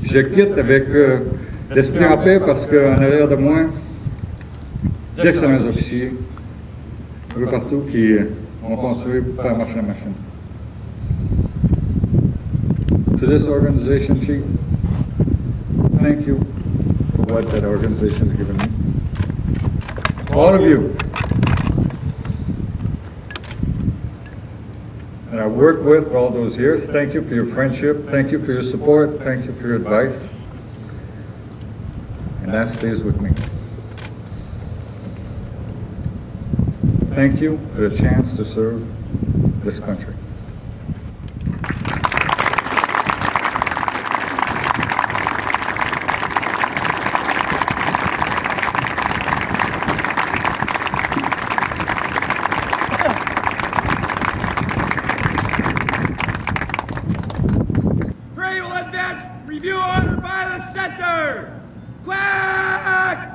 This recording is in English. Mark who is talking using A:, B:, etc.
A: Je quitte avec l'esprit en paix parce qu'en arrière de moi, d'excellents officiers, un peu partout, qui vont continuer pour faire marcher la machine. To this organization, Chief, thank you for what that organization has given me. All of you that I worked with for all those years, thank you for your friendship, thank you for your support, thank you for your advice, and that stays with me. Thank you for the chance to serve this country.
B: Review order by the center! Quack!